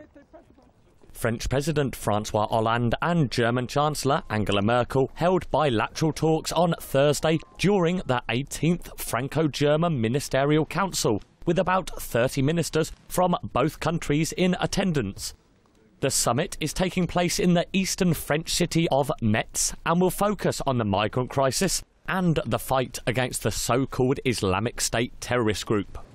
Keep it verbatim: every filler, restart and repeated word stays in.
French President Francois Hollande and German Chancellor Angela Merkel held bilateral talks on Thursday during the eighteenth Franco-German Ministerial Council, with about thirty ministers from both countries in attendance. The summit is taking place in the eastern French city of Metz and will focus on the migrant crisis and the fight against the so-called Islamic State terrorist group.